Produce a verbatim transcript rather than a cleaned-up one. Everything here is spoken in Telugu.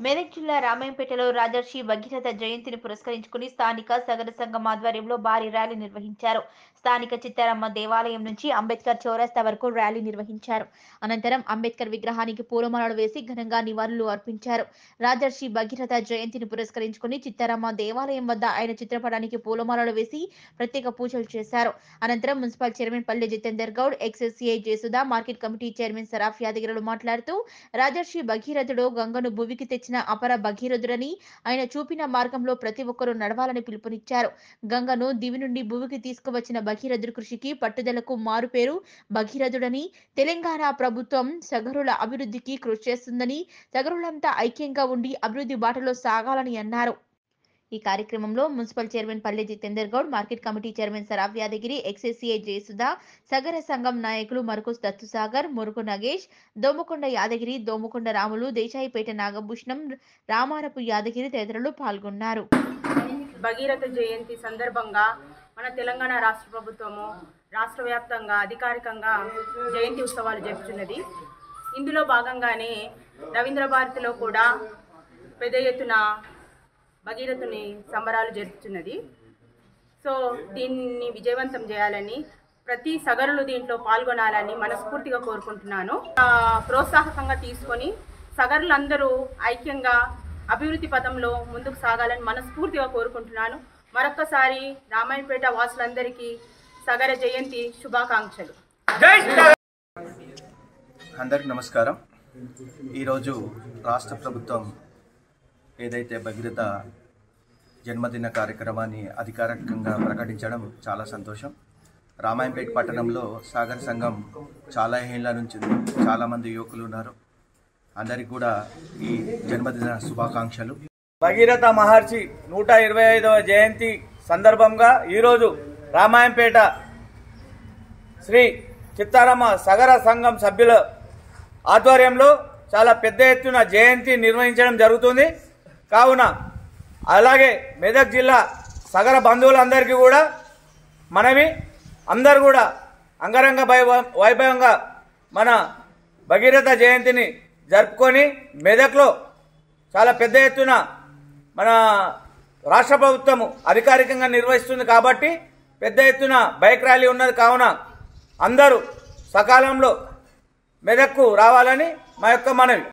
మెదక్ జిల్లా రామాయంపేటలో రాజర్షి భగీరథ జయంతిని పురస్కరించుకుని స్థానిక సగర సంఘం ఆధ్వర్యంలో భారీ ర్యాలీ నిర్వహించారు. స్థానిక చిత్తారమ్మ దేవాలయం నుంచి అంబేద్కర్ చౌరస్తా వరకు ర్యాలీ నిర్వహించారు. అనంతరం అంబేద్కర్ విగ్రహానికి పూలమాలలు వేసి ఘనంగా నివాళులు అర్పించారు. రాజర్షి భగీరథ జయంతిని పురస్కరించుకుని చిత్తారమ్మ దేవాలయం వద్ద ఆయన చిత్రపటానికి పూలమాలలు వేసి ప్రత్యేక పూజలు చేశారు. అనంతరం మున్సిపల్ చైర్మన్ పల్లె జితేందర్ గౌడ్, ఎక్స్ఎస్సీఐ Jayasudha, market committee chairman Saraf యాదగిరిలు మాట్లాడుతూ రాజర్షి భగీరథుడు గంగను భూమికి తెచ్చిన అపర భగీరథుడని, ఆయన చూపిన మార్గంలో ప్రతి ఒక్కరూ నడవాలని పిలుపునిచ్చారు. గంగను దివి నుండి భూమికి తీసుకువచ్చిన భగీరథుడి కృషికి పట్టుదలకు మారుపేరు భగీరథుడని, తెలంగాణ ప్రభుత్వం సగరుల అభివృద్ధికి కృషి చేస్తుందని, సగరులంతా ఐక్యంగా ఉండి అభివృద్ధి బాటలో సాగాలని అన్నారు. ఈ కార్యక్రమంలో municipal chairman Palle Jitender Goud, market committee chairman Saraf Yadagiri, ఎక్స్ఎస్సీఐ జయసుధ, సగర సంఘం నాయకులు మరుకుస్ దత్తుసాగర్, మురుగు నగేష్, దోమకొండ యాదగిరి, దోమకొండ రాములు, దేశాయిపేట నాగభూషణం, రామారపు యాదగిరి తదితరులు పాల్గొన్నారు. భగీరథ జయంతి సందర్భంగా మన తెలంగాణ రాష్ట్ర ప్రభుత్వము రాష్ట్ర వ్యాప్తంగా అధికారికంగా జయంతి ఉత్సవాలు జరుపుతున్నది. ఇందులో భాగంగానే రవీంద్ర భారతిలో కూడా పెద్ద ఎత్తున భగీరథుని సంబరాలు జరుపుతున్నది. సో దీన్ని విజయవంతం చేయాలని, ప్రతి సగరులు దీంట్లో పాల్గొనాలని మనస్ఫూర్తిగా కోరుకుంటున్నాను. ప్రోత్సాహకంగా తీసుకొని సగరులందరూ ఐక్యంగా అభివృద్ధి పథంలో ముందుకు సాగాలని మనస్ఫూర్తిగా కోరుకుంటున్నాను. మరొక్కసారి రామాయంపేట వాసులందరికీ సగర జయంతి శుభాకాంక్షలు. అందరికి నమస్కారం. ఈరోజు రాష్ట్ర ప్రభుత్వం ఏదైతే భగీరథ జన్మదిన కార్యక్రమాన్ని అధికారికంగా ప్రకటించడం చాలా సంతోషం. రామాయంపేట పట్టణంలో సాగర సంఘం చాలా ఏళ్ల నుంచి ఉంది. చాలామంది యువకులు ఉన్నారు. అందరికి కూడా ఈ జన్మదిన శుభాకాంక్షలు. భగీరథ మహర్షి నూట ఇరవై ఐదవ జయంతి సందర్భంగా ఈరోజు రామాయంపేట శ్రీ చిత్తారమ్మ సగర సంఘం సభ్యుల ఆధ్వర్యంలో చాలా పెద్ద ఎత్తున జయంతి నిర్వహించడం జరుగుతుంది. కావున అలాగే మెదక్ జిల్లా సగర బంధువులందరికీ కూడా మనవి, అందరూ కూడా అంగరంగ వైభవంగా మన భగీరథ జయంతిని జరుపుకొని మెదక్లో చాలా పెద్ద ఎత్తున మన రాష్ట్ర ప్రభుత్వము అధికారికంగా నిర్వహిస్తుంది కాబట్టి పెద్ద ఎత్తున బైక్ ర్యాలీ ఉన్నది. కావున అందరూ సకాలంలో మెదక్కు రావాలని మా యొక్క మనవి.